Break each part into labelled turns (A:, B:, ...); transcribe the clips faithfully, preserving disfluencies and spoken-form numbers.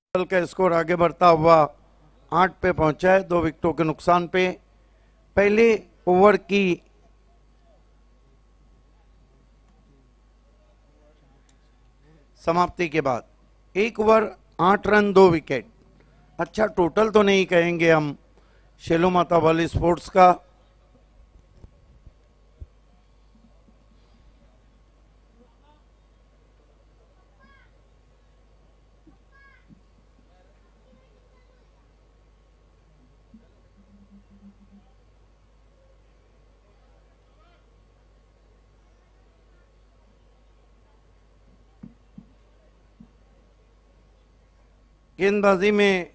A: का स्कोर आगे बढ़ता हुआ आठ पे पहुंचा है, दो विकेटों के नुकसान पे। पहले ओवर की समाप्ति के बाद एक ओवर आठ रन दो विकेट। अच्छा टोटल तो नहीं कहेंगे हम शेलो माता वाली स्पोर्ट्स का। गेंदबाजी में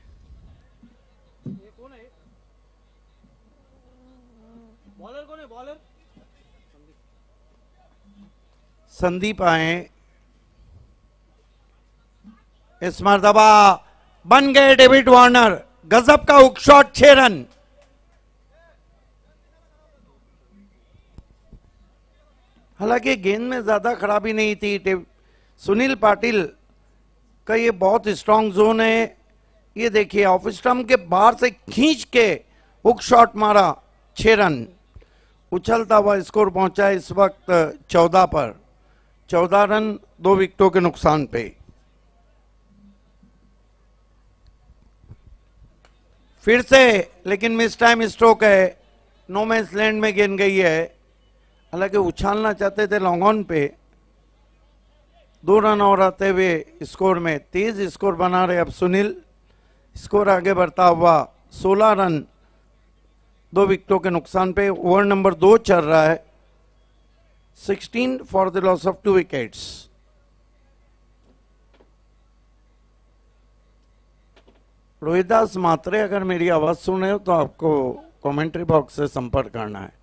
B: बॉलर कौन है? बॉलर
A: संदीप आए। इस मर्तबा बन गए डेविड वार्नर। गजब का हुक शॉट, छह रन। हालांकि गेंद में ज्यादा खराबी नहीं थी। सुनील पाटिल का ये बहुत स्ट्रांग जोन है। ये देखिए ऑफ स्टंप के बाहर से खींच के हुक शॉट मारा, छह रन। उछलता हुआ स्कोर पहुंचा इस वक्त चौदह पर। चौदह रन दो विकेटों के नुकसान पे। फिर से लेकिन मिस टाइम स्ट्रोक है। नो मैच लैंड में गेंद गई है। हालांकि उछालना चाहते थे लॉन्ग ऑन पे। दो रन और आते हुए स्कोर में तेज स्कोर बना रहे अब सुनील। स्कोर आगे बढ़ता हुआ सोलह रन दो विकेटों के नुकसान पे। ओवर नंबर दो चल रहा है। Sixteen for the loss of two wickets. Rohidas Matre अगर मेरी आवाज सुन रहे हो तो आपको कमेंट्री बॉक्स से संपर्क करना है।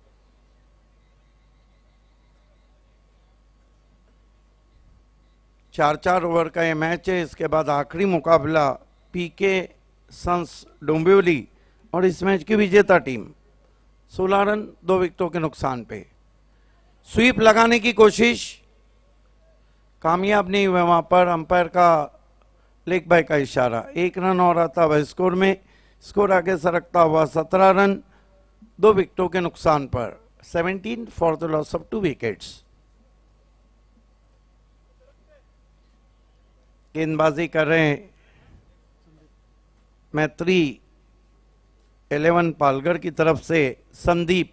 A: चार चार ओवर का ये मैच है। इसके बाद आखिरी मुकाबला पीके सन्स डोंबिवली और इस मैच की विजेता टीम। सोलह रन दो विकेटों के नुकसान पे। स्वीप लगाने की कोशिश कामयाब नहीं हुआ। वहां पर अंपायर का लेग बाय का इशारा। एक रन और आता हुआ स्कोर में। स्कोर आगे सरकता हुआ सत्रह रन दो विकेटों के नुकसान पर। Seventeen for the loss of two wickets. गेंदबाजी कर रहे हैं मैत्री इलेवन पालगढ़ की तरफ से संदीप।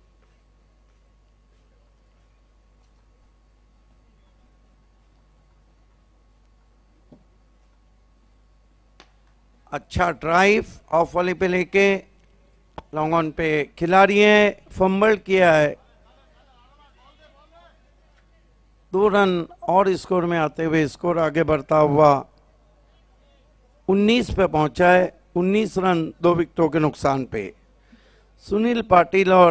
A: अच्छा ड्राइव ऑफ वाली पे लेके लॉन्ग ऑन पे खिलाड़ी है। फंबल किया है। दो रन और स्कोर में आते हुए स्कोर आगे बढ़ता हुआ उन्नीस पे पहुंचा है। उन्नीस रन दो विकेटों के नुकसान पे। सुनील पाटिल और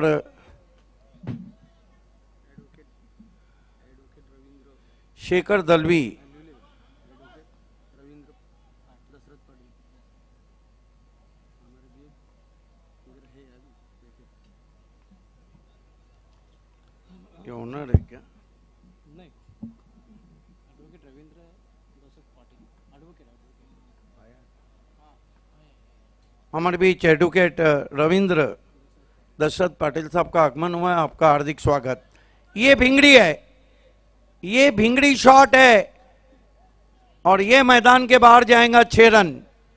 A: शेखर दलवी ये ओनर है क्या?
B: नहीं, एडवोकेट रविंद्र दशरथ पाटिल। एडवोकेट
A: हमारे बीच एडवोकेट रविंद्र दशरथ पाटिल साहब का आगमन हुआ है। आपका हार्दिक स्वागत। ये भिंगड़ी है। ये भिंगड़ी शॉट है और ये मैदान के बाहर जाएगा, छह रन।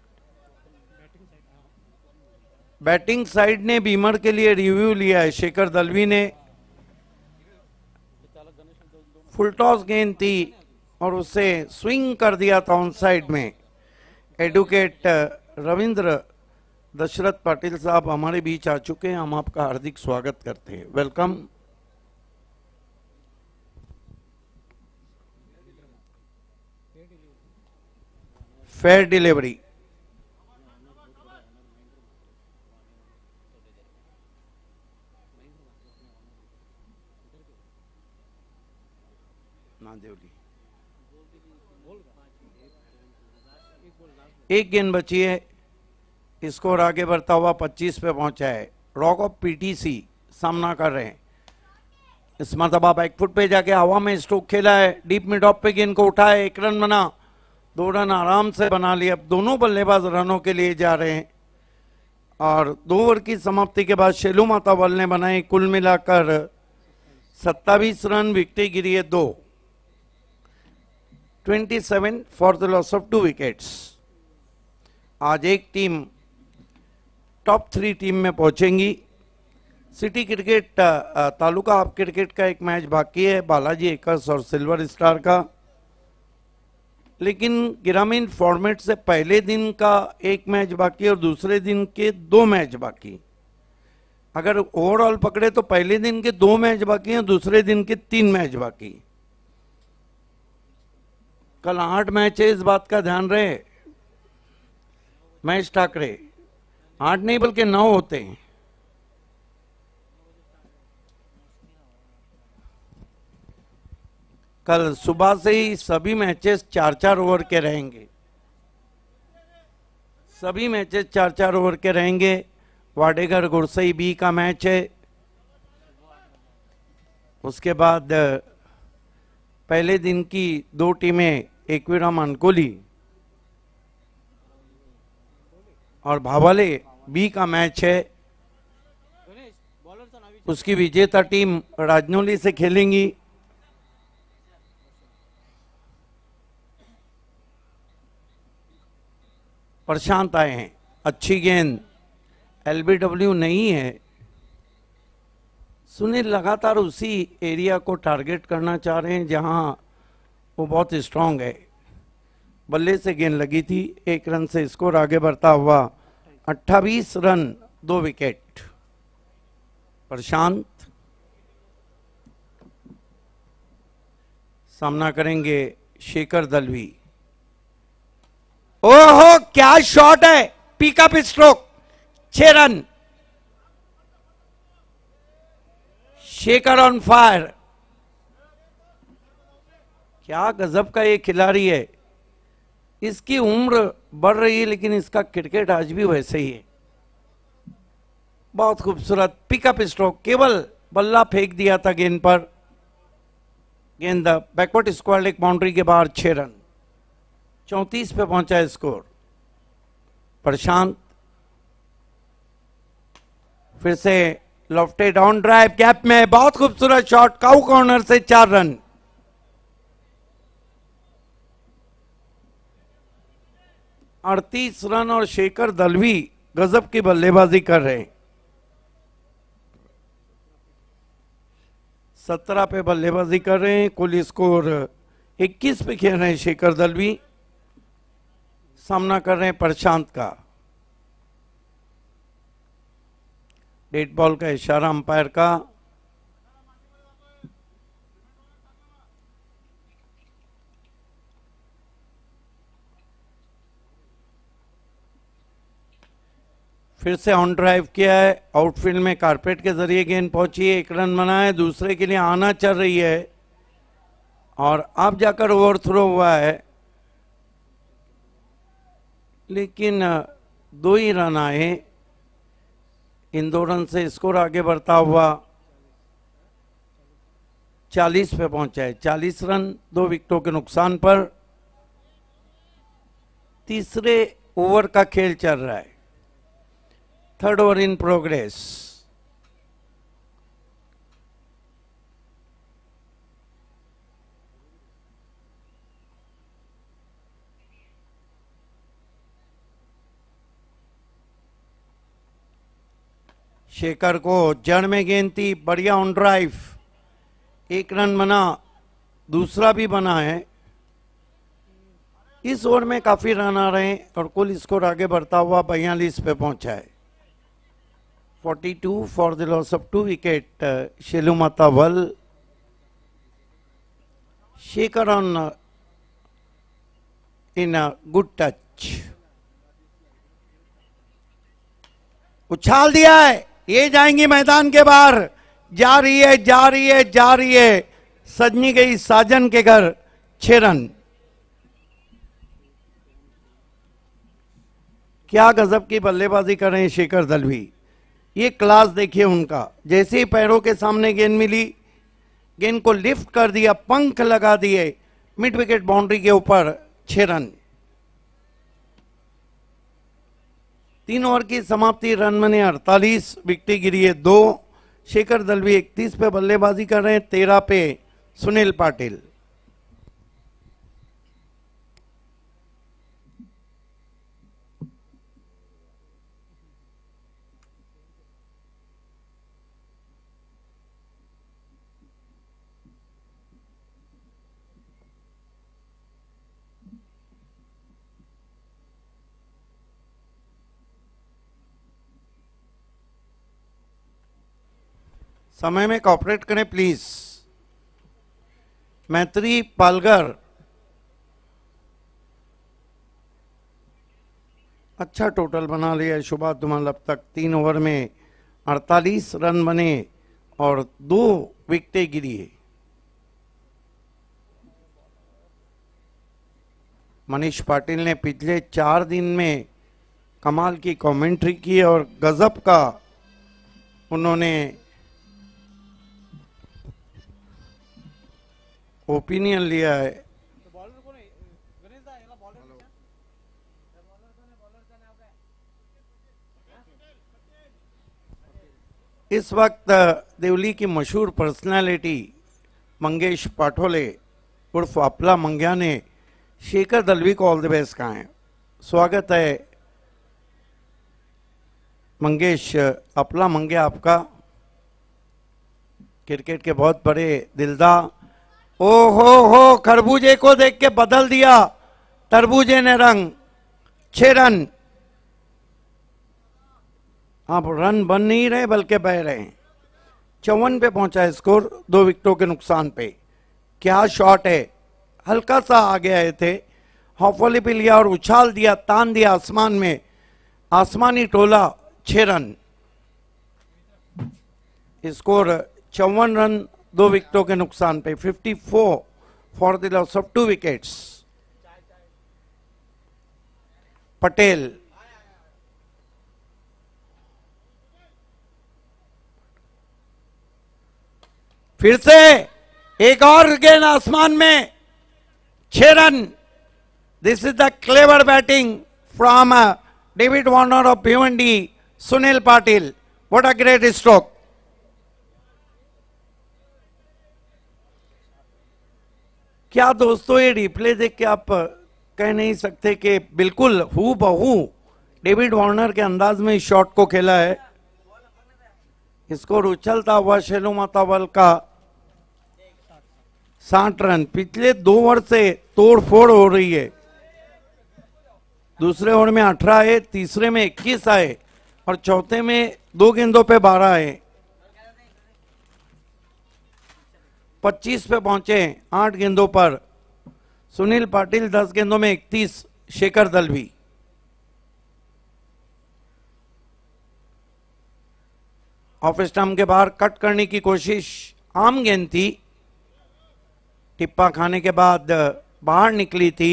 A: बैटिंग साइड ने बीमर के लिए रिव्यू लिया है शेखर दलवी ने। फुल टॉस गेंद थी और उसे स्विंग कर दिया था ऑन साइड में। एडवोकेट रविंद्र दशरथ पाटिल साहब हमारे बीच आ चुके हैं। हम आपका हार्दिक स्वागत करते हैं। वेलकम। Fair delivery. एक गेंद बची है। स्कोर आगे बढ़ता हुआ पच्चीस पे पहुंचा है। रॉक ऑफ पीटीसी सामना कर रहे हैं। इस मरतबा बैकफुट पे जाके हवा में स्ट्रोक खेला है। डीप मिड ऑफ पे गेंद को उठाया। एक रन बना। दो रन आराम से बना लिए। अब दोनों बल्लेबाज रनों के लिए जा रहे हैं और दो ओवर की समाप्ति के बाद शेलू मातावल ने बनाए कुल मिलाकर सत्ताईस रन, विकेटें गिरी है दो। सत्ताईस for the loss of two wickets. आज एक टीम टॉप थ्री टीम में पहुंचेंगी। City cricket taluka half cricket का एक मैच बाकी है, बालाजी एकर्स और सिल्वर स्टार का। लेकिन ग्रामीण फॉर्मेट से पहले दिन का एक मैच बाकी और दूसरे दिन के दो मैच बाकी। अगर ओवरऑल पकड़े तो पहले दिन के दो मैच बाकी हैं, दूसरे दिन के तीन मैच बाकी। कल आठ मैच है, इस बात का ध्यान रहे। मैच ठाकरे आठ नहीं बल्कि नौ होते हैं। कल सुबह से ही सभी मैचेस चार चार ओवर के रहेंगे। सभी मैचेस चार चार ओवर के रहेंगे। वाडेगर गुरसई बी का मैच है। उसके बाद पहले दिन की दो टीमें एक्विराम अनकोली और भावाले बी का मैच है।
B: गणेश बॉलरचा नाव विचार.
A: उसकी विजेता टीम राजनौली से खेलेंगी। प्रशांत आए हैं, अच्छी गेंद, एलबीडब्ल्यू नहीं है। सुनील लगातार उसी एरिया को टारगेट करना चाह रहे हैं जहां वो बहुत स्ट्रांग है। बल्ले से गेंद लगी थी, एक रन से स्कोर आगे बढ़ता हुआ अट्ठाईस रन दो विकेट। प्रशांत सामना करेंगे शेखर दलवी। ओहो क्या शॉट है, पिकअप स्ट्रोक, छह रन। Shekhar on fire. क्या गजब का ये खिलाड़ी है। इसकी उम्र बढ़ रही है लेकिन इसका क्रिकेट आज भी वैसे ही है। बहुत खूबसूरत पिकअप स्ट्रोक, केवल बल्ला फेंक दिया था गेंद पर। गेंद बैकवर्ड स्क्वायर लेग बाउंड्री के बाहर, छह रन। चौंतीस पे पहुंचा है स्कोर। प्रशांत फिर से लॉफ्टेड ऑन ड्राइव, गैप में बहुत खूबसूरत शॉट, काउ कॉर्नर से चार रन। अड़तीस रन और शेखर दलवी गजब की बल्लेबाजी कर रहे हैं। सत्रह पे बल्लेबाजी कर रहे हैं। कुल स्कोर इक्कीस पे खेल रहे हैं शेखर दलवी। सामना कर रहे हैं प्रशांत का। डेड बॉल का इशारा अंपायर का। फिर से ऑन ड्राइव किया है, आउटफील्ड में कारपेट के जरिए गेंद पहुंची है, एक रन बना है। दूसरे के लिए आना चल रही है और अब जाकर ओवर थ्रो हुआ है, लेकिन दो ही रन आए। इन दो रन से स्कोर आगे बढ़ता हुआ चालीस पे पहुंचा है। चालीस रन दो विकेटों के नुकसान पर। तीसरे ओवर का खेल चल रहा है। Third over in progress. Shekhar को जड़ में गेंद थी, बढ़िया ऑन ड्राइव, एक रन बना, दूसरा भी बना है। इस ओवर में काफी रन आ रहे हैं और कुल स्कोर आगे बढ़ता हुआ बयालीस पे पहुंचा है। बयालीस for the loss of two wicket. Shelu Matawal. Shekhar on in a good touch. उछाल दिया है, ये जाएंगी मैदान के बाहर। जा रही है, जा रही है, जा रही है, सजनी गई साजन के घर, छह रन। क्या गजब की बल्लेबाजी कर रहे हैं शेखर दलवी। ये क्लास देखिए उनका। जैसे ही पैरों के सामने गेंद मिली, गेंद को लिफ्ट कर दिया, पंख लगा दिए, मिड विकेट बाउंड्री के ऊपर, छह रन। तीन ओवर की समाप्ति, रन बने अड़तालीस, विकेटें गिरी है दो। शेखर दलवी इकतीस पे बल्लेबाजी कर रहे हैं, तेरह पे सुनील पाटिल। समय में कॉपरेट करें प्लीज। मैत्री पालगर अच्छा टोटल बना लिया है शुभा धुमाल अब तक। तीन ओवर में अड़तालीस रन बने और दो विकेटें गिरी है। मनीष पाटिल ने पिछले चार दिन में कमाल की कमेंट्री की और गजब का उन्होंने ओपिनियन लिया है।
B: तो बॉलर कौन है? गणेश दा याला बॉलर है क्या? बॉलर कौन है? बॉलर का नाम क्या है?
A: इस वक्त देवली की मशहूर पर्सनालिटी मंगेश पाठोले उर्फ अपला मंग्या ने शेखर दलवी को ऑल द बेस्ट कहा है। स्वागत है मंगेश, अपला मंग्या आपका, क्रिकेट के बहुत बड़े दिलदार। ओ हो हो, खरबूजे को देख के बदल दिया तरबूजे ने रंग। छह रन, आप रन बन नहीं रहे बल्कि बह रहे हैं। चौवन पे पहुंचा है स्कोर, दो विकेटों के नुकसान पे। क्या शॉट है, हल्का सा आगे आए थे, हॉफली पे लिया और उछाल दिया, तान दिया आसमान में, आसमानी टोला। छह रन, स्कोर चौवन रन, दो विकेटों के नुकसान पे। Fifty four for the loss of two wickets. Patel फिर से एक और गेंद आसमान में, छह रन। This is the clever batting from David Warner of Bhiwandi, Sunil Patil. What a great stroke. क्या दोस्तों, ये रिप्ले देख के आप कह नहीं सकते कि बिल्कुल हू बहू डेविड वार्नर के अंदाज में इस शॉट को खेला है। स्कोर उछलता हुआ शेलू मातावल का साठ रन। पिछले दो ओवर से तोड़ फोड़ हो रही है। दूसरे ओवर में अठारह आए, तीसरे में इक्कीस आए और चौथे में दो गेंदों पे बारह आए। पच्चीस पे पहुंचे आठ गेंदों पर सुनील पाटिल, दस गेंदों में इकतीस शेखर दलवी। ऑफ स्टंप के बाहर कट करने की कोशिश, आम गेंद थी, टिप्पा खाने के बाद बाहर निकली थी।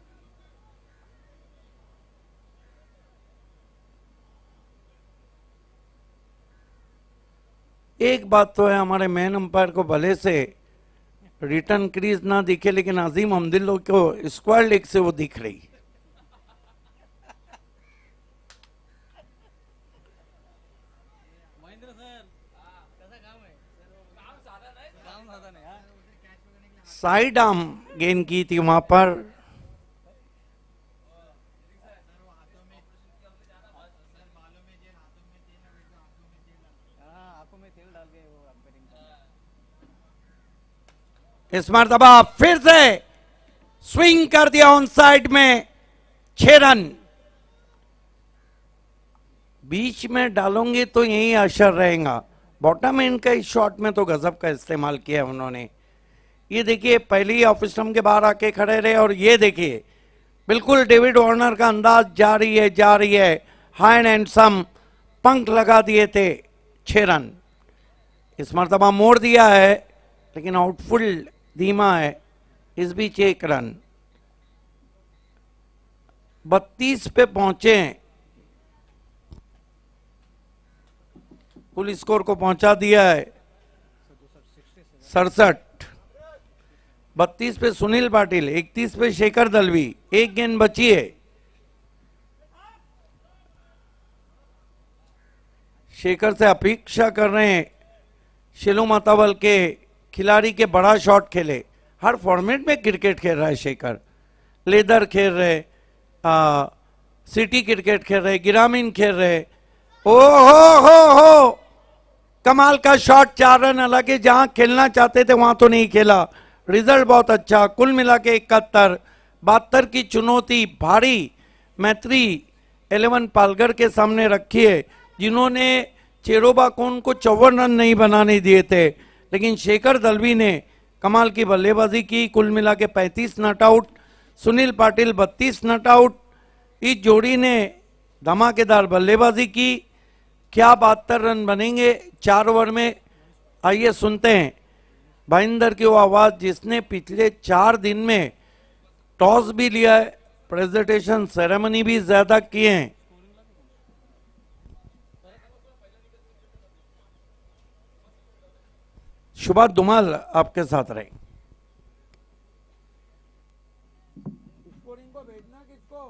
A: एक बात तो है, हमारे मैन अंपायर को भले से रिटर्न क्रीज ना दिखे, लेकिन अजीम हमदिल्लो को स्क्वायर लेग से वो दिख रही।
B: महेंद्र सर, कैसा काम है? काम साधा नहीं, काम साधा नहीं। हाँ,
A: साइड आर्म गेंद की थी वहां पर। आंखों में तेल डाल के वो अंपायरिंग। इस मरतबा फिर से स्विंग कर दिया ऑन साइड में, छह रन। बीच में डालोगे तो यही असर रहेगा। बॉटम एंड का इस शॉट में तो गजब का इस्तेमाल किया उन्होंने। ये देखिए, पहले ही ऑफ स्टंप के बाहर आके खड़े रहे और ये देखिए बिल्कुल डेविड वार्नर का अंदाज जा रही है जा रही है हाई एंड सम, पंख लगा दिए थे। छह रन इस मरतबा मोड़ दिया है, लेकिन आउटफुल धीमा है। इस बीच एक रन, बत्तीस पे पहुंचे, कुल स्कोर को पहुंचा दिया है सड़सठ। बत्तीस पे सुनील पाटिल, इकतीस पे शेखर दलवी, एक गेंद बची है। शेखर से अपेक्षा कर रहे हैं शिलो मातावल के खिलाड़ी के बड़ा शॉट खेले। हर फॉर्मेट में क्रिकेट खेल रहा है शेखर, लेदर खेल रहे, आ, सिटी क्रिकेट खेल रहे, ग्रामीण खेल रहे। ओ हो हो हो कमाल का शॉट, चार रन अलग है, जहां खेलना चाहते थे वहां तो नहीं खेला। रिजल्ट बहुत अच्छा, कुल मिला के इकहत्तर। बहत्तर की चुनौती भारी मैत्री इलेवन पालगढ़ के सामने रखी है, जिन्होंने चेरोबा कोन को चौवन रन नहीं बनाने दिए थे, लेकिन शेखर दलवी ने कमाल की बल्लेबाजी की। कुल मिला के पैंतीस नॉट आउट, सुनील पाटिल बत्तीस नॉट आउट। इस जोड़ी ने धमाकेदार बल्लेबाजी की। क्या बहत्तर रन बनेंगे चार ओवर में, आइए सुनते हैं भाईंदर की वो आवाज जिसने पिछले चार दिन में टॉस भी लिया है, प्रेजेंटेशन सेरेमनी भी ज्यादा किए हैं। शुभा धुमाल आपके साथ रहे। स्कोरिंग को भेजना किसको?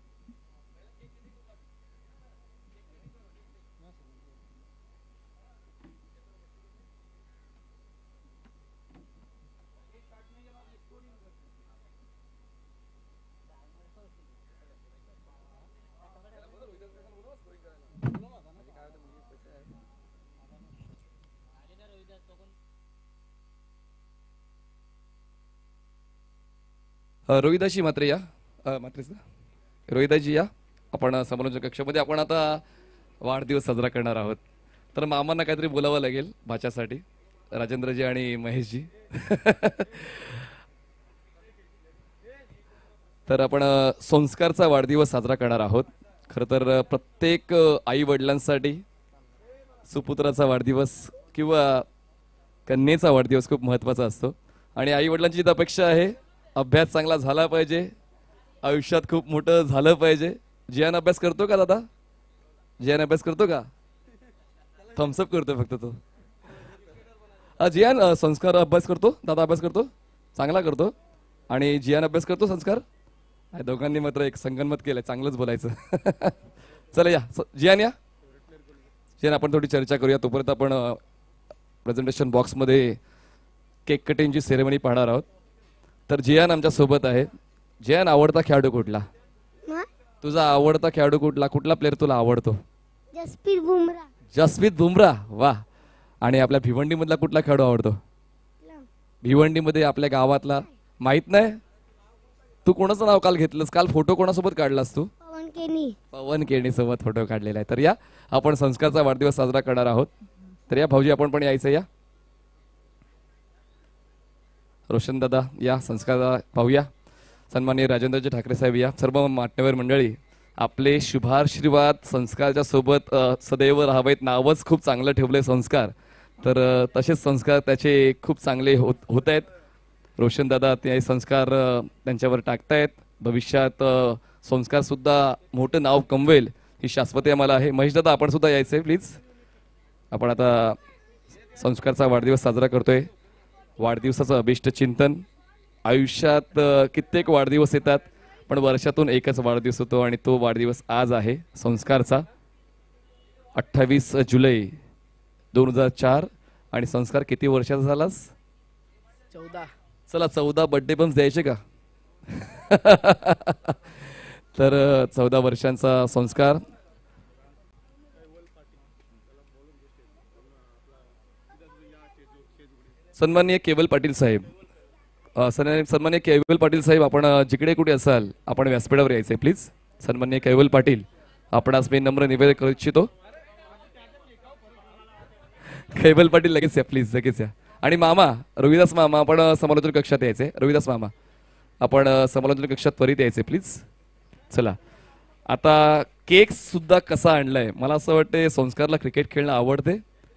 C: रोहिदाजी मात्र या मात्र रोहिदाजी या आपण समालोचन कक्षामध्ये आपण आता वाढदिवस साजरा करणार आहोत, तर मामांना काहीतरी बोलावं लागेल भाच्यासाठी, राजेंद्रजी आणि महेशजी. तर आपण संस्कारचा वाढदिवस साजरा करणार आहोत. खरं तर प्रत्येक आई वडिलांसाठी सुपुत्राचा वाढदिवस किंवा कन्येचा वाढदिवस खूप महत्त्वाचा असतो आणि आई वडिलांची अपेक्षा आहे अभ्यास चांगला झाला पाहिजे, आयुष्यात खूप मोठं झालं पाहिजे. जियान अभ्यास करतो का दादा? जियान अभ्यास करतो का? थम्सअप करतो फक्त तो. जियान संस्कार अभ्यास करतो, दादा अभ्यास करतो, चांगला करतो. आणि जियान अभ्यास करतो संस्कार. दोघांनी मात्र एक संगनमत केलंय, चांगलंच बोलायचं. चला या जियान, या जियान आपण थोडी चर्चा करूया. तोपर्यंत आपण प्रेझेंटेशन बॉक्समध्ये केक कटिंगची सेरेमनी पाहणार आहोत. तर जियान आमच्या सोबत आहे. जियान, आवडता खेळाडू कुठला? तुझा आवडता खेळाडू कुठला? कुठला प्लेअर तुला आवडतो?
D: जसप्रीत बुमराह.
C: जसप्रीत बुमराह, वा. आणि आपल्या भिवंडी मधला कुठला खेळाडू आवडतो? भिवंडी मध्ये आपल्या गावातला माहित नाही? तू कोणाचं नाव काल घेतलंस? काल फोटो कोणासोबत काढलास तू?
D: पवन केनी.
C: पवन केणी सोबत फोटो काढलेला आहे. तर या आपण संस्कारचा वाढदिवस साजरा करणार आहोत. तर या भाऊजी आपण पण यायचं. या रोशन दादा या, संस्कार पाहूया. सन्माननीय राजेंद्रजी ठाकरे साहेब या, सर्व मान्यवर मंडळी, आपले शुभाशीर्वाद संस्कारच्या सोबत सदैव राहावेत. नावच खूप चांगलं ठेवलंय संस्कार, तर तसेच संस्कार त्याचे खूप चांगले होत होत आहेत. रोशन दादा ते संस्कार त्यांच्यावर टाकतायत. भविष्यात संस्कार सुद्धा मोठं नाव कमवेल ही शाश्वती आम्हाला आहे. महेश दादा आपण सुद्धा यायचंय प्लीज. आपण आता संस्कारचा वाढदिवस साजरा करतोय. वाढदिवसाचं अभिष्ट चिंतन. आयुष्यात कित्येक वाढदिवस येतात, पण वर्षातून एकच वाढदिवस होतो आणि तो वाढदिवस आज आहे संस्कारचा. अठ्ठावीस जुलै दोन हजार चार. आणि संस्कार किती वर्षाचा झालास?
B: चौदा.
C: चला चौदा बर्थडे बम्स द्यायचे का? तर चौदा वर्षांचा संस्कार. सन्माननीय केवल पाटील साहेब, सन्माननीय केवल पाटील साहेब, आपण जिकडे कुठे असाल आपण व्यासपीठावर यायचंय प्लीज. सन्माननीय केवल पाटील, आपण आज मी नम्र निवेदन करू इच्छितो. केवल पाटील लगेच या प्लीज, लगेच या. आणि मामा रोहिदास मामा आपण समालोचन कक्षात यायचे. रोहिदास मामा आपण समालोचन कक्षात त्वरित यायचे प्लीज. चला आता केक सुद्धा कसा आणलाय. मला असं वाटतं संस्कारला क्रिकेट खेळणं आवडते.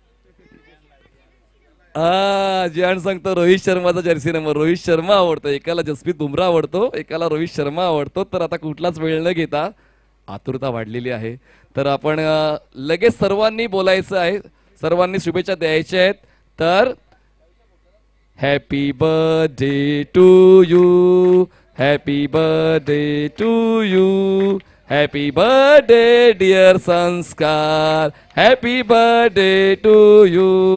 C: हा जियान सांगतो रोहित शर्माचा जर्सी नंबर. रोहित शर्मा आवडतो, एकाला जसप्रीत बुमराह आवडतो, एकाला रोहित शर्मा आवडतो. तर आता कुठलाच वेळ न घेता आतुरता वाढलेली आहे, तर आपण लगेच सर्वांनी बोलायचं आहे, सर्वांनी शुभेच्छा द्यायच्या आहेत. तर happy birthday to you, happy birthday to you, happy birthday dear Sanskar, happy birthday to you.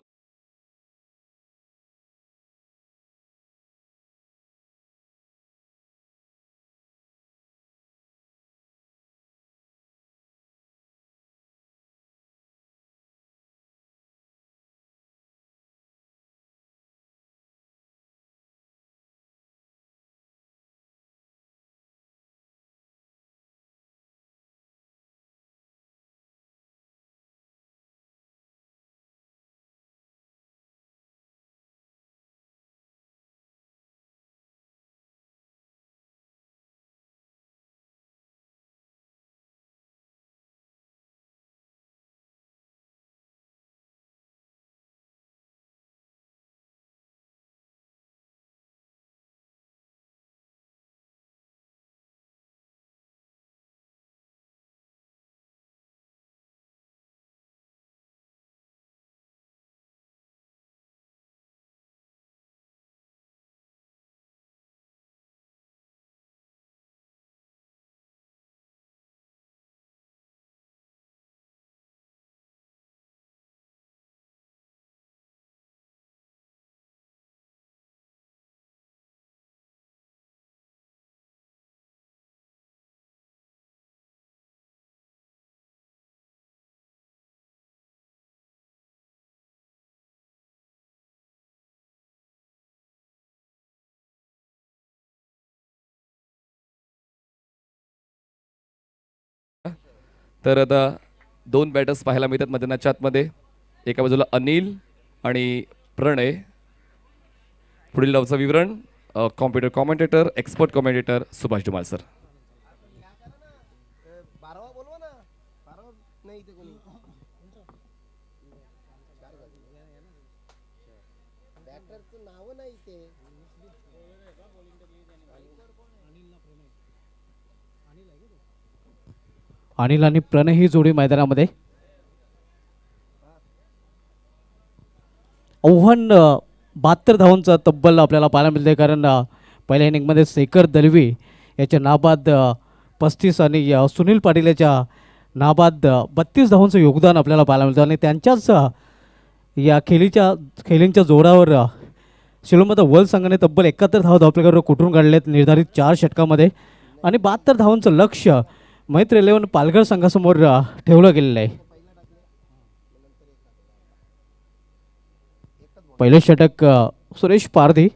C: तर आता दोन बॅटर्स पाहायला मिळतात मैदानाच्या आतमध्ये. एका बाजूला अनिल आणि प्रणय. पुढील डावचं विवरण computer commentator expert commentator Subhash Dhumal sir.
B: Anil आणि प्रणय ही जोडी मैदानामध्ये. आव्हान बहात्तर धावांचा तब्बल आपल्याला पाहायला मिळते, कारण अ, पहिल्या इनिंगमध्ये शेखर दलवी याच्या नाबाद अ, पस्तीस आणि अ, सुनील पाटील याच्या नाबाद अ, बत्तीस धावांचं योगदान आपल्याला पाहायला मिळतं. आणि त्यांच्याच अ, या खेळीच्या खेळींच्या जोरावर अ, शिलोमता वर्ल्ड संघाने तब्बल एकाहत्तर धावा धावपल्यावर कुठून काढलेत निर्धारित चार षटकामध्ये. आणि बहात्तर धावांचं लक्ष मैत्र इलेव्हन पालघर संघासमोर अ, ठेवलं गेलेलं आहे. पहिले षटक अ, सुरेश पारधी.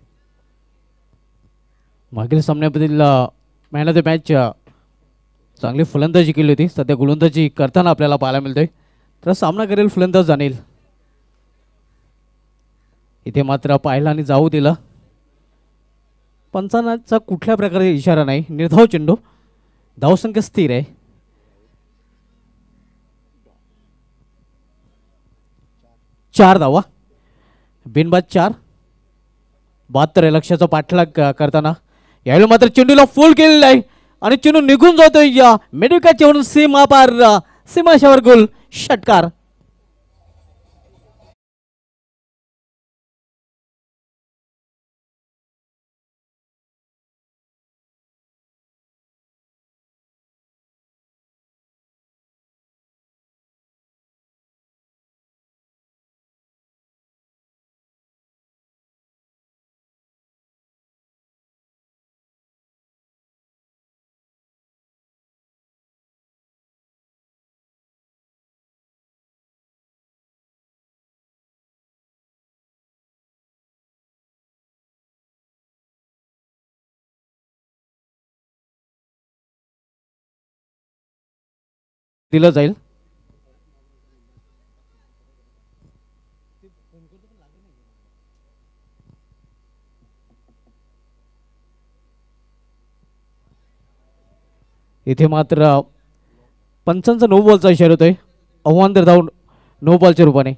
B: मागील सामन्यामधील मॅन ऑफ द मॅच चांगली फलंदाजी केली होती, सध्या गोलंदाजी करताना आपल्याला पाहायला मिळतोय. तर सामना करेल फलंदाज अनिल. इथे मात्र पाहिला आणि जाऊ दिला. पंचांचा कुठल्या प्रकारे इशारा नाही. निर्धाव चेंडू. धावसंख्या स्थिर आहे. चार धावा बिनबाद चार. बहात्तर आहे लक्ष्याचा पाठलाग अ, करताना यावेळी मात्र चेंडूला फुल केलेला आहे आणि चेंडू निघून जातोय या मेडिकाच्या वरून सीमा पार अ, सीमाशावर गोल षटकार. दिलं जाईल. इथे मात्र पंचांचा नो बॉलचा इशारा होतोय. आव्हान तर धावून नो बॉलच्या रूपाने.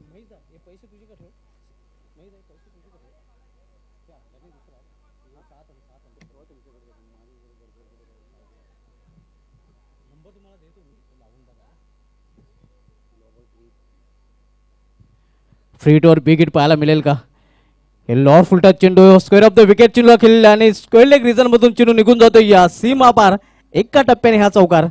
B: फ्री हिट वर बिग हिट पाहायला मिळेल का? हे लॉर फुलटा चेंडू स्क्वेअर ऑफ द विकेट चेंडूला खेळलेला आणि स्क्वेअर लेग रिझन मधून चेंडू निघून जातो या सीमा पार एका टप्प्याने हा चौकार.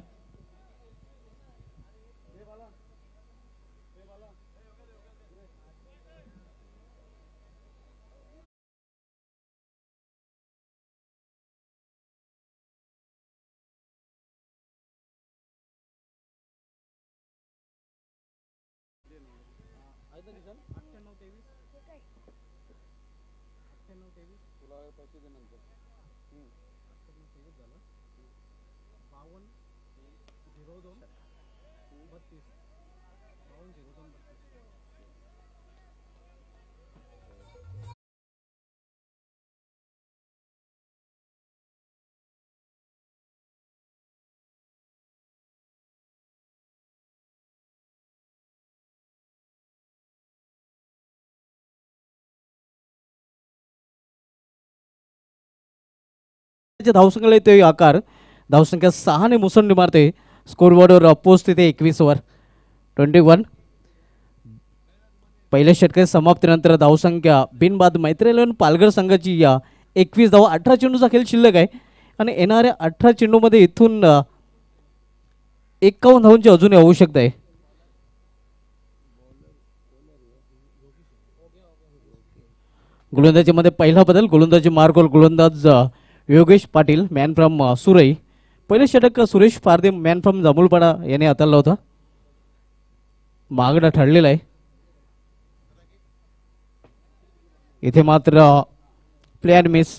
B: धावसंख्याला येतोय आकार. धावसंख्या सहाने मुसंडी मारते. स्कोरबोर्डवर पोस्ट तिथे एकवीस वर ट्वेंटी वन. पहिल्या षटकाच्या समाप्तीनंतर धावसंख्या बिनबाद मैत्रीलन पालघर संघाची या एकवीस धाव. अठरा चेंडूचा खेळ शिल्लक आहे आणि येणाऱ्या अठरा चेंडूमध्ये इथून एकावन्न धावांची अजूनही आवश्यकता आहे. गोलंदाजी मध्ये पहिला बदल. गोलंदाजी मार्गोल गोलंदाज योगेश पाटील मॅन फ्रॉम सुरई. पहिले षटक सुरेश पारदे मॅन फ्रॉम जांभूळपाडा याने हाताळला होता. मागडा ठरलेला आहे. इथे मात्र प्लेअर मिस.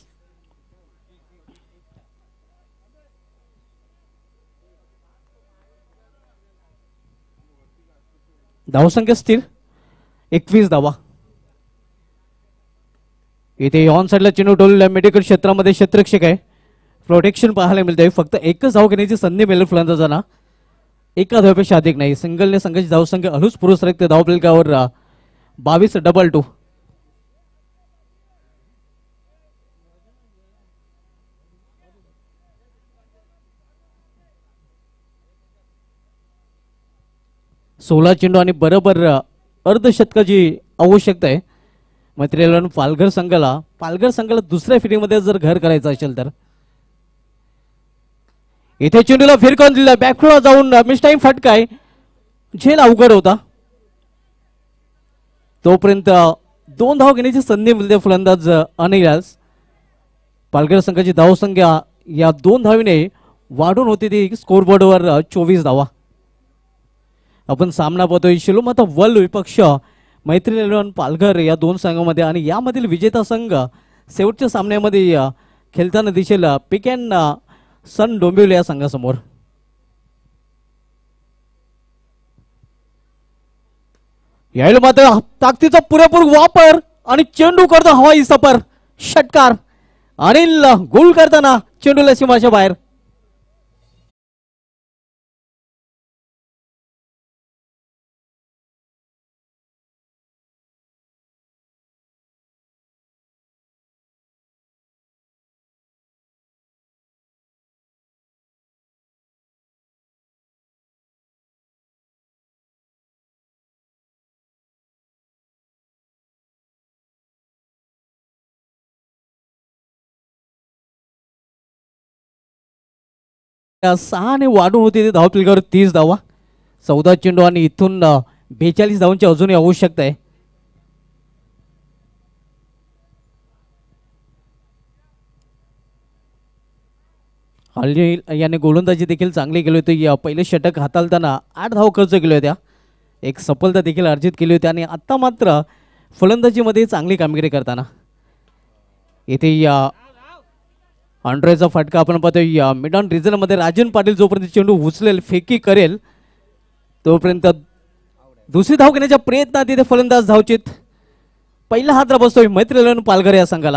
B: धावसंख्या स्थिर एकवीस धावा. इथे ऑन साइडला चेंडू टोलला मेडिकल क्षेत्रामध्ये क्षेत्ररक्षक आहे. प्रोटेक्शन पाहायला मिळते. फक्त एकच धाव घेण्याची संधी मिळेल फलंदाजांना. एका धावेपेक्षा अधिक नाही. सिंगलने संघाची धावसंख्या हळूच पुरुष सरकते धाव फलकावर बावीस डबल टू. सोळा चेंडू आणि बरोबर अर्धशतकाची आवश्यकता आहे मैत्रीला पालघर संघाला. पालघर संघाला दुसऱ्या फिटिंगमध्ये जर घर करायचं असेल तर इथे चेंडूला फिरकावून दिला. बॅकफ्लोला जाऊन मिस्टाईम फटकाय. झेल अवघड होता. तोपर्यंत दोन धाव घेण्याची संधी मिळते फलंदाज अनिल. पालघर संघाची धावसंख्या या दोन धावीने वाढून होती ती स्कोरबोर्डवर चोवीस धावा. आपण सामना पाहतोय शिलोमाता वल विपक्ष मैत्री इलेव्हन पालघर या दोन संघामध्ये आणि यामधील विजेता संघ शेवटच्या सामन्यामध्ये खेळताना दिसेल पिक अँड सन डोंबिवली या संघासमोर. यायला मात्र ताकदीचा पुरेपूर वापर आणि चेंडू करतो हवाई सफर. षटकार. अनिल गोल करताना चेंडूला सीमाच्या बाहेर. सहाने वाढून होते धाव फलकावर तीस धावा. चौदा चेंडू आणि इथून बेचाळीस धावांची अजूनही आवश्यकता आहे. हल्ली याने गोलंदाजी देखील चांगली केली होती. या पहिले षटक हाताळताना आठ धाव खर्च केल्या होत्या. एक सफलता देखील अर्जित केली होती आणि आता मात्र फलंदाजीमध्ये चांगली कामगिरी करताना इथे या अंड्रेचा फटका आपण पाहतोय. मिड ऑन रिझन मध्ये राजन पाटील जोपर्यंत चेंडू उचलेल फेकी करेल तोपर्यंत दुसरी धाव घेण्याच्या प्रयत्नात तिथे फलंदाज धावचित. पहिला हात बसतोय मैत्री इलेव्हन पालघर या संघाला.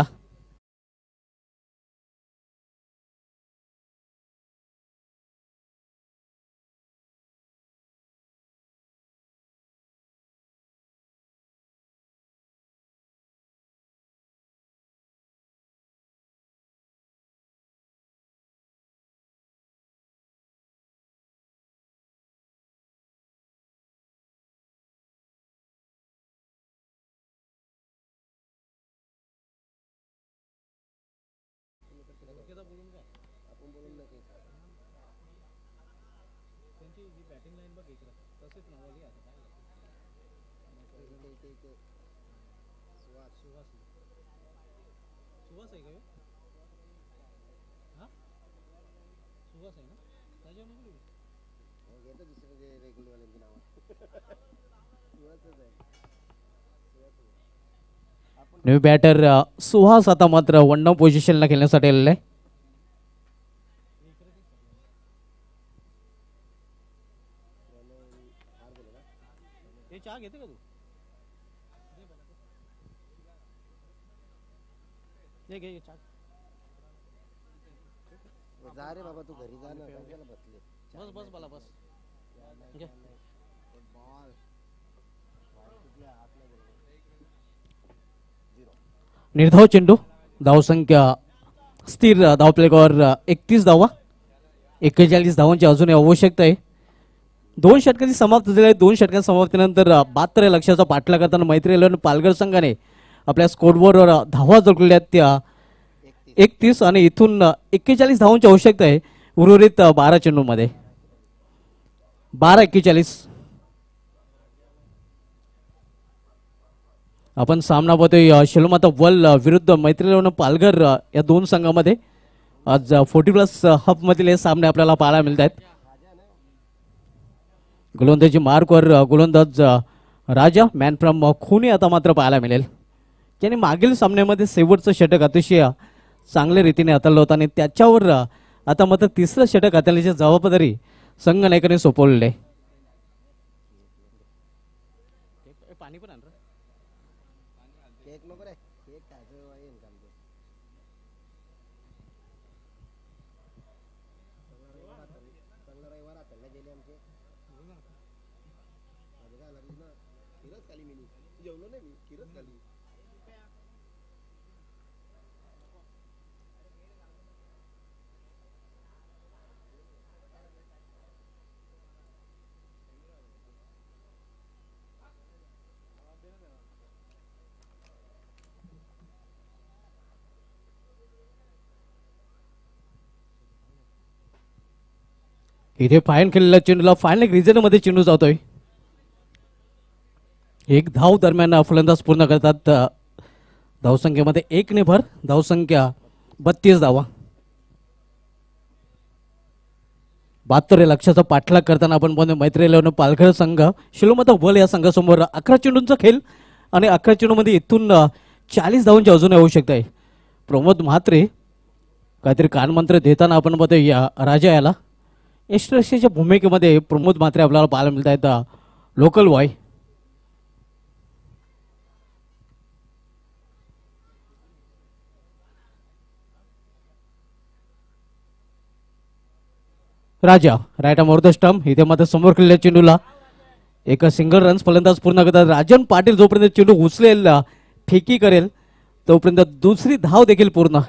B: न्यू बॅटर सुहास आता मात्र वन डाऊन पोझिशनला खेळण्यासाठी आलेला आहे.
E: जा रे बाबा तू घरी जा ना कशाला बसले
B: बस बस मला बस निर्धाव चेंडू धावसंख्या स्थिर धावप्लेगावर एकतीस धावा एक्केचाळीस धावांची अजूनही आवश्यकता आहे. दोन षटकांची समाप्त झाली आहे. दोन षटकांच्या समाप्तीनंतर बहात्तर लक्षाचा पाठलाग करताना मैत्री इलेव्हन पालघर संघाने आपल्या स्कोरबोर्डवर धावा जोडलेल्या त्या एकतीस आणि इथून एक्केचाळीस धावांची आवश्यकता आहे उर्वरित बारा चेंडूमध्ये. बारा एक्केचाळीस आपण सामना पाहतोय शिलमाता वल विरुद्ध मैत्री इलेव्हन पालघर या दोन संघामध्ये. आज फोर्टी प्लस हब मधील हे सामने आपल्याला पाहायला मिळत आहेत. गोलंदाजी मार्कवर गोलंदाज राजा मॅन फ्रॉम खुनी आता मात्र पाहायला मिळेल. ज्याने मागील सामन्यामध्ये शेवटचं षटक अतिशय चांगल्या रीतीने हाताळलं होतं आणि त्याच्यावर आता मात्र तिसरं षटक हाताळण्याची जबाबदारी संघ नायकाने सोपवलेली आहे. पाणी पण
E: केक नको रे केक खायचं येईन का आमचं चांगला रविवार आपल्याला गेले आमचे माझं काय लागली ना खिरच खाली मी जेवलो नाही मी खिरच खाली.
B: इथे फाईन केलेल्या चेंडूला फाईन रिझन मध्ये चेंडू जातोय. एक धाव दरम्यान फलंदाज पूर्ण करतात. धावसंख्येमध्ये एक ने भर धावसंख्या बत्तीस धावा. बहात्तर लक्षाचा पाठलाग करताना आपण पाहतो मैत्री इलेव्हन पालघर संघ शिलोमाता वल या संघासमोर अकरा चेंडूंचा खेळ आणि अकरा चेंडूमध्ये इथून चाळीस धावांची अजून आवश्यकता आहे. प्रमोद म्हात्रे काहीतरी कानमंत्र देताना आपण पाहतो या राजा याला यशरक्षेच्या भूमिकेमध्ये प्रमोद म्हात्रे आपल्याला पाहायला मिळत आहेत. Local boy Raja right arm over the stump. इथे मात्र समोर केलेल्या चेंडूला एका सिंगल रन्स फलंदाज पूर्ण करतात. राजन पाटील जोपर्यंत चेंडू उचलेल फेकी करेल तोपर्यंत दुसरी धाव देखील पूर्ण.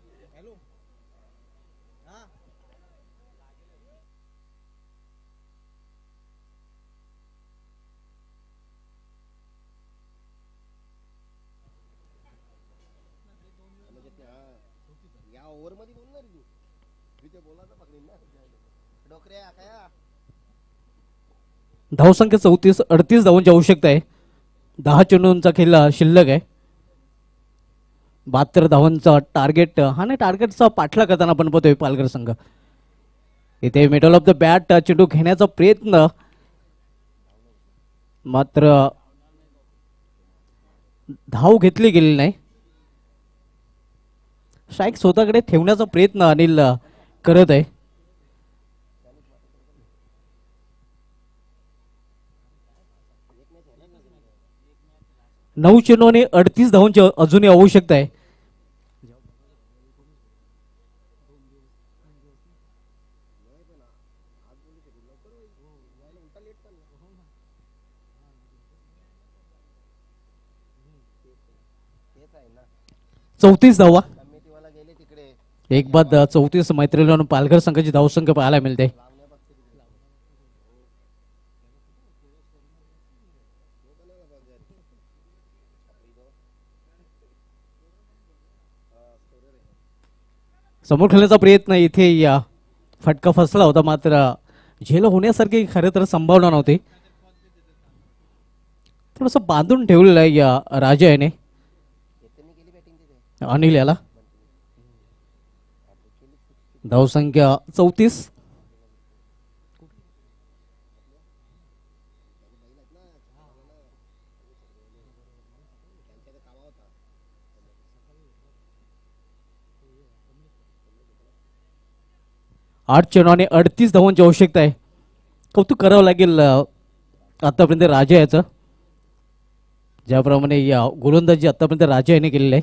E: या ओव्हर मध्ये बोलणार तू तिथे बोलायचं पकडीन ना डोकरे काय
B: धावसंख्या चौतीस अडतीस धावांची आवश्यकता आहे. दहा चेंडूंचा खेळ शिल्लक आहे. बहात्तर धावांचा टार्गेट हा नाही टार्गेटचा पाठला करताना आपण पाहतोय पालघर संघ. इथे मिडल ऑफ द बॅट चेंडू घेण्याचा प्रयत्न मात्र धाव घेतली गेली नाही. स्ट्राईक स्वतःकडे ठेवण्याचा प्रयत्न अनिल करत आहे. नऊ चेंडू आणि अडतीस धावांची अजूनही आवश्यकता आहे. चौतीस धावा एक बाद चौतीस मैत्री इलेव्हन पालघर संघाची धावसंख्या पाहायला मिळते. समोर खेळण्याचा प्रयत्न इथे या फटका फसला होता मात्र झेल होण्यासारखी खरं तर संभावना नव्हती. थोडंसं बांधून ठेवलेलं आहे या राजा याने अनिल याला. धावसंख्या चौतीस. आठ चेंडू आणि अडतीस धावांची आवश्यकता आहे. कौतुक करावं लागेल अ, आतापर्यंत राजा याचं, ज्याप्रमाणे या गोलंदाजी आतापर्यंत राजा याने केलेलं आहे.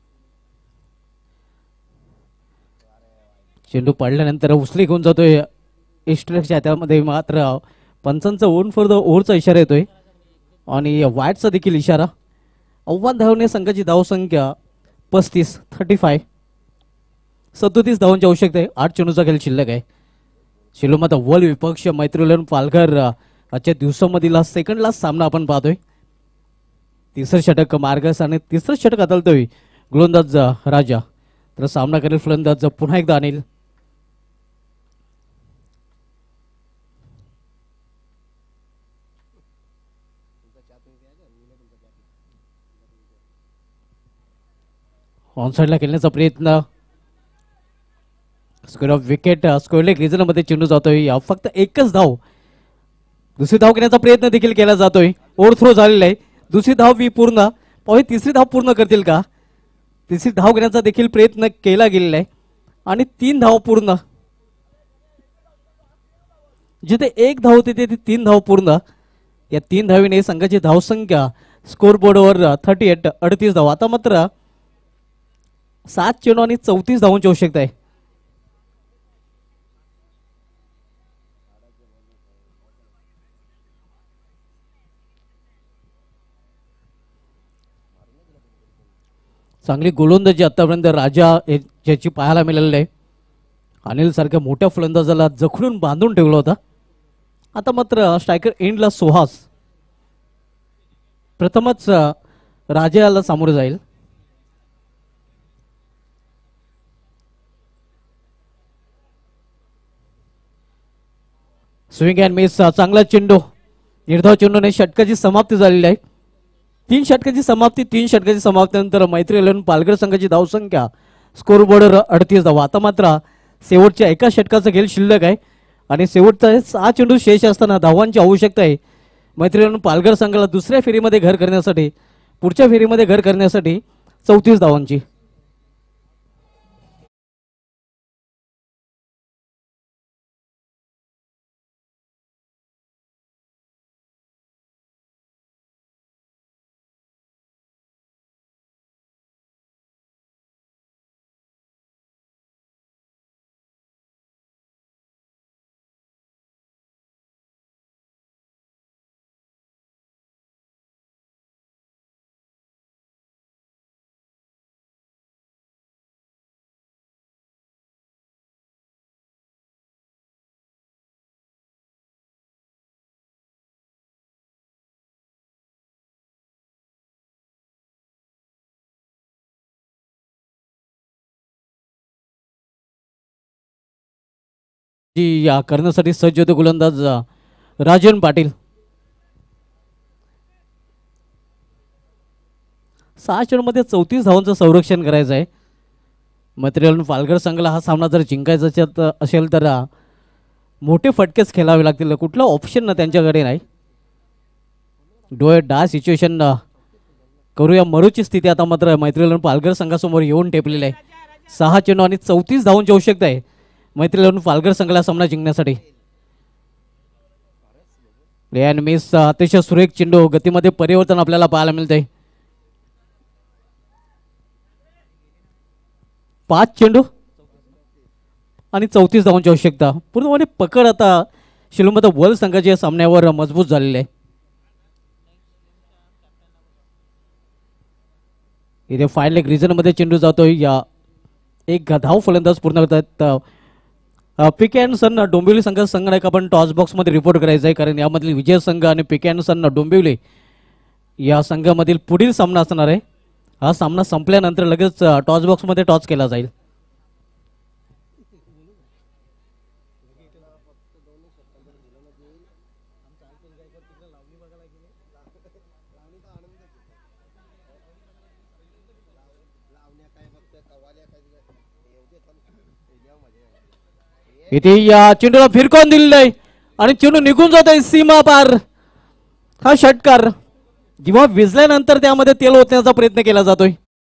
B: चेंडू पडल्यानंतर उचली घेऊन जातोय इस्टच्या, त्यामध्ये मात्र पंचांचा ओन फॉर द ओव्हरचा इशारा येतोय आणि वाईटचा देखील इशारा. आव्हान धावणे संघाची धावसंख्या पस्तीस थर्टी फाय. सदोतीस धावांची आवश्यकता आहे. आठ चेंडूचा खेळ शिल्लक आहे. शिलोम आता वर्ल्ड विपक्ष मैत्रीलन पालघर अ, आजच्या दिवसामधील सेकंड लास्ट सामना आपण पाहतोय. तिसरं षटक मार्गस आणि तिसरं षटक हाताळतोय गोलंदाज अ, राजा. तर सामना करेल फलंदाज पुन्हा एकदा अनिल. ऑनसाइडला खेळण्याचा प्रयत्न. स्क्वेअर ऑफ विकेट स्क्वेअरलेग रिजनमध्ये चेंडू जातोय. या फक्त एकच धाव. दुसरी धाव घेण्याचा प्रयत्न देखील केला जातोय. ओव्हर थ्रो झालेला आहे. दुसरी धाव ही पूर्ण. पाहू तिसरी धाव पूर्ण करतील का. तिसरी धाव घेण्याचा देखील प्रयत्न केला गेलेला आहे आणि तीन धाव पूर्ण. जिथे एक धाव होती तिथे तीन धाव पूर्ण. या तीन धावीने संघाची धावसंख्या स्कोर बोर्डवर थर्टी एट अडतीस धाव. आता मात्र सात चेंडू आणि चौतीस धावांची आवश्यकता आहे. चांगली गोलंदाजी आतापर्यंत राजा हे- ज्याची पाहायला मिळालेली आहे. अनिल सारख्या मोठ्या फलंदाजाला जखडून बांधून ठेवला होता. आता मात्र स्ट्रायकर एंडला सुहास प्रथमच अ, राजाला सामोरे जाईल. Swing and miss. चांगला चेंडू. निर्धाव चेंडूने षटकाची समाप्ती झालेली आहे. तीन षटकाची समाप्ती. तीन षटकाची समाप्तीनंतर मैत्री इलेव्हन पालघर संघाची धावसंख्या स्कोर बोर्डवर अडतीस धावा. आता मात्र शेवटच्या एका षटकाचा खेळ शिल्लक आहे आणि शेवटचा सहा चेंडू शेष असताना धावांची आवश्यकता आहे मैत्री इलेव्हन पालघर संघाला दुसऱ्या फेरीमध्ये घर करण्यासाठी, पुढच्या फेरीमध्ये घर करण्यासाठी चौतीस धावांची. जी या करण्यासाठी सज्ज होते गोलंदाज अ, राजन पाटील. सहा चेंडूमध्ये चौतीस धावांचं संरक्षण करायचं आहे. मटेरियल पालघर संघाला हा सामना जर जिंकायचा असेल- असेल तर अ, मोठे फटकेच खेळावे लागतील. कुठला ऑप्शन ना त्यांच्याकडे नाही. डोळे डा सिच्युएशन करूया मरूची स्थिती आता मात्र मैत्रीला पालघर संघासमोर येऊन ठेपलेली आहे. सहा चेंडू आणि चौतीस धावांची आवश्यकता आहे मैत्रीला पालघर संघाला सामना जिंकण्यासाठी. रेन मिस. अतिशय सुरेख चेंडू. गतीमध्ये परिवर्तन आपल्याला पाहायला मिळते. पाच चेंडू आणि चौतीस धावांची आवश्यकता. पूर्णपणे पकड आता शिलोमता वर्ल्ड संघाच्या सामन्यावर मजबूत झालेले आहे. इथे फाईल एक रिजनमध्ये चेंडू जातोय. या एक धाव फलंदाज पूर्ण करतात. पिके अँड सन डोंबिवली संघ संघनायक आपण टॉस बॉक्समध्ये रिपोर्ट करायचा आहे, कारण यामधील विजय संघ आणि पिके अँड सन डोंबिवली या संघामधील पुढील सामना असणार आहे. हा सामना संपल्यानंतर लगेच टॉस बॉक्समध्ये टॉस केला जाईल. इथे या चेंडूला फिरकून दिलेलं आहे आणि चेंडू निघून जातोय सीमा पार. हा षटकार जेव्हा विजल्यानंतर त्यामध्ये तेल ओतण्याचा प्रयत्न केला जातोय.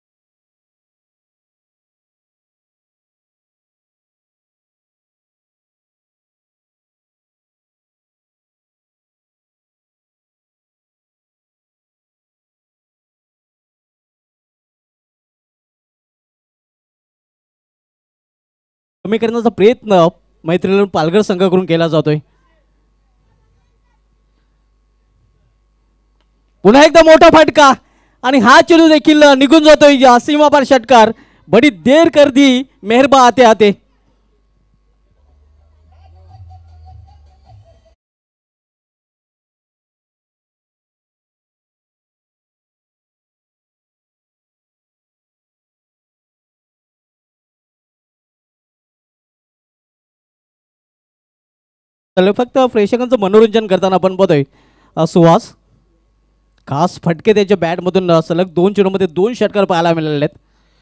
B: कमी करण्याचा प्रयत्न मैत्रीला पालघर संघाकडून केला जातोय. पुन्हा एकदा मोठा फटका आणि हा चेंडू देखील निघून जातोय. सीमापार षटकार बडी देर कर दी मेहरबा आते आते. फक्त प्रेक्षकांचं मनोरंजन करताना आपण बघतोय सुहास खास फटके त्याच्या बॅटमधून सलग दोन चेंडूमध्ये दोन षटकार पाहायला मिळाले आहेत.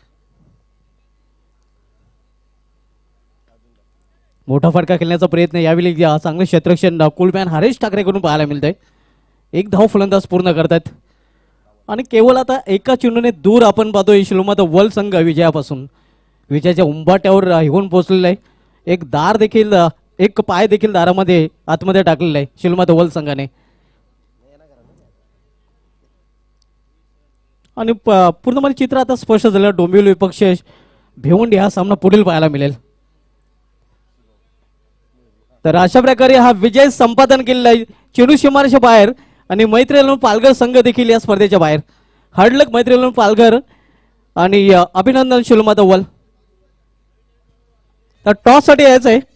B: मोठा फटका खेळण्याचा प्रयत्न यावेळी चांगले क्षेत्ररक्षण कुलमॅन हरेश ठाकरेकडून पाहायला मिळतंय. एक धाव फलंदाज पूर्ण करतात आणि केवळ आता एका चेंडूने दूर आपण पाहतोय शिलोमात वर्ल्ड संघ विजयापासून. विजयाच्या उंबाट्यावर येऊन पोहोचलेला आहे. एक दार देखील एक पाय देखील दारामध्ये आतमध्ये टाकलेला आहे शिलोमात वर्ल्ड संघाने. आणि पूर्णपणे चित्र आता स्पष्ट झालं. डोंबिवली विपक्ष भिवंडी हा सामना पुढील पाहायला मिळेल. तर अशा प्रकारे हा विजय संपादन केलेला आहे. चेंडू सीमारेषा बाहेर आणि मैत्रीला पालघर संघ देखील या स्पर्धेच्या बाहेर. हार्डलक मैत्रीला पालघर आणि अभिनंदन शिलोमात अव्वल. तर टॉस साठी यायचं आहे.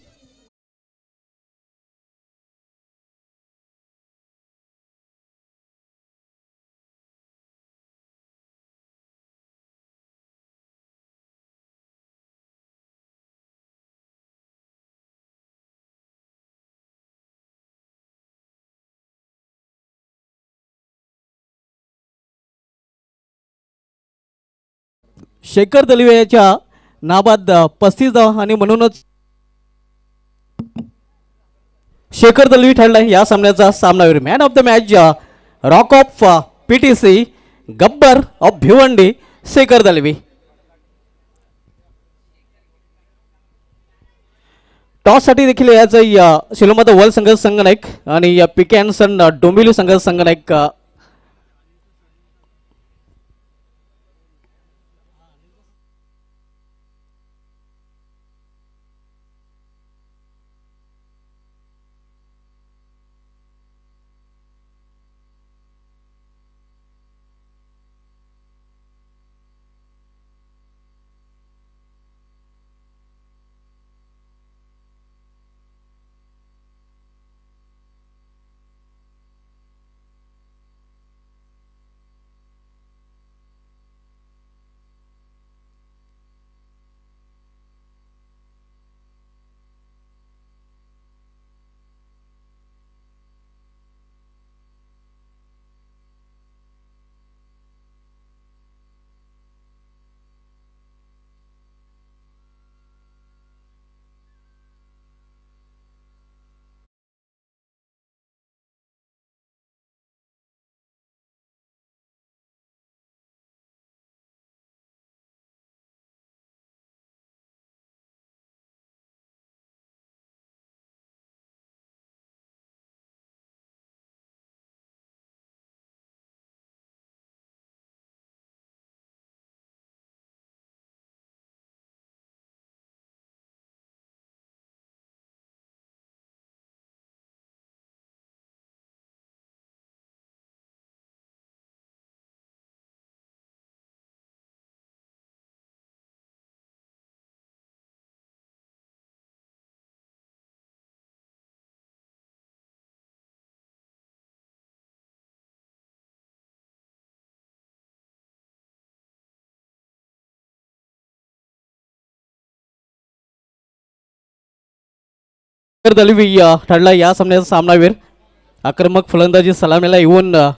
B: शेखर दलिवे याच्या नाबाद पस्तीस धावा आणि म्हणूनच शेखर दलवी ठरला या सामन्याचा सामनावीर. Man of the match rock of PTC Gabbar of Bhiwandi Shekhar Dalvi. Toss साठी देखील याचं शिलोमात वर्ल्ड संघ संघनायक आणि पिके अँड सन डोंबिवली संघ संघनायक दलवी ठरला या सामन्याचा सामनावीर. आक्रमक फलंदाजी सलामीला येऊन